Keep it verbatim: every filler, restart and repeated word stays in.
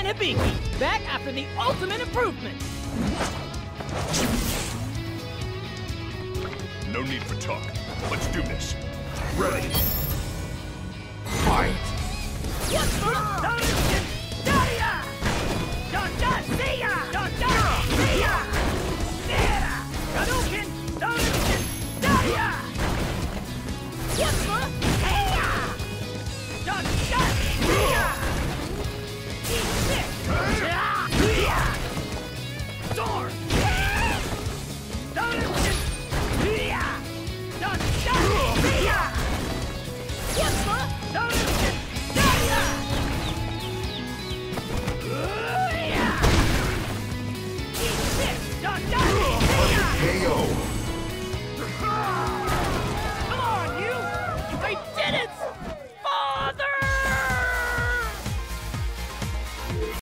and Hibiki, back after the ultimate improvement. No need for talk. Let's do this. Ready. Fight! What's first?